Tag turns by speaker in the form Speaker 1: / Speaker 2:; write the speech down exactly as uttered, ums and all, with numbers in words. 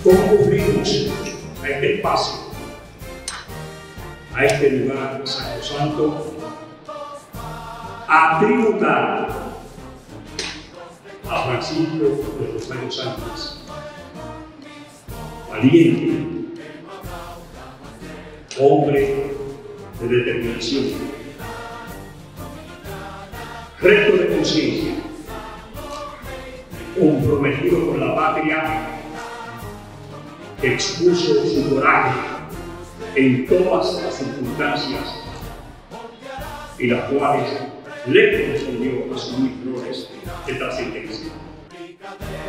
Speaker 1: concurrimos a este espacio, a este lugar sacrosanto, a tributar a Francisco de Rosario Sánchez, valiente, hombre de determinación, recto de conciencia, comprometido con la patria, que expuso su coraje en todas las circunstancias y las cuales le correspondió asumir flores de trascendencia.